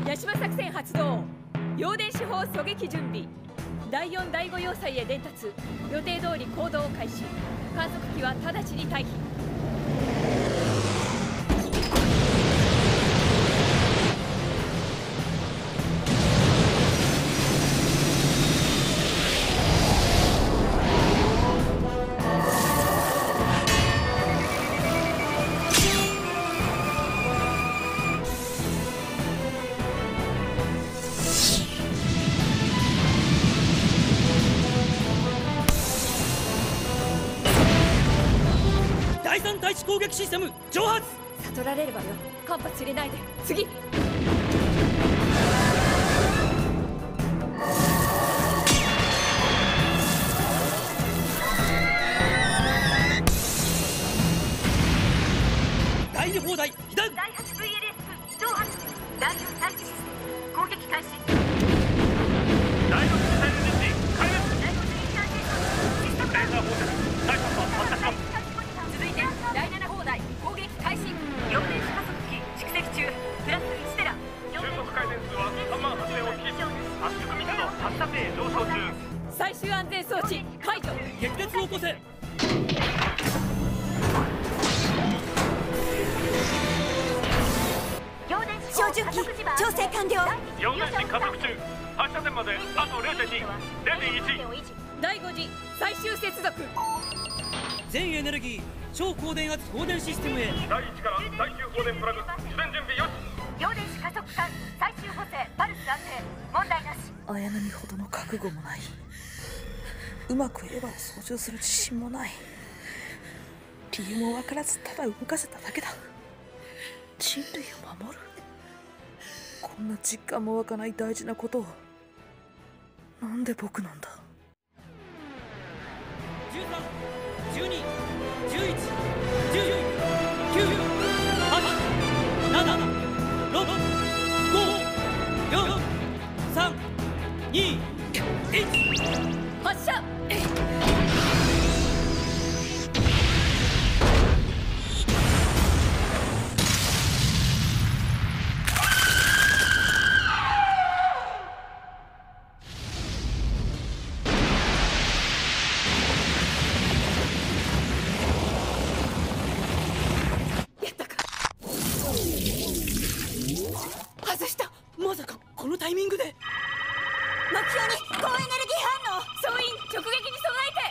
八島作戦発動。陽電子砲狙撃準備。第4第5要塞へ伝達。予定通り行動を開始。観測機は直ちに退避。 第3対地攻撃システム蒸発。 悟られるわよ。間髪入れないで。次。 第2砲台被弾。 第8 VLS 蒸発。第4対地システム攻撃開始。 第6ミサイル陣地壊滅。 第5次インターセプトシステムレーザー放射第3波発射します。 続いて第7砲台攻撃開始。 陽電子加速機蓄積中。プラス1テラ。 中速回転数は3万8000をキープ。圧縮密度発射程上昇中。 最終安全装置解除。 激突を起こせ。 陽電子照準器調整完了。 陽電子加速中。発射点まであと 0.2、0.1。 第5次最終接続。 全エネルギー超高電圧放電システムへ。 第1から第9放電プラグ主電準備よし。 陽電子加速管最終補正パルス安定問題なし。 綾波ほどの覚悟もない。うまくエヴァを操縦する自信もない。理由も分からずただ動かせただけだ。人類を守る。こんな実感も湧かない大事なことをなんで僕なんだ。 13、12、11、10、9、8、7、6、5、4、3、2、1。 発射。外した。 まさかこのタイミングで。 目標に高エネルギー反応。 総員直撃に備えて。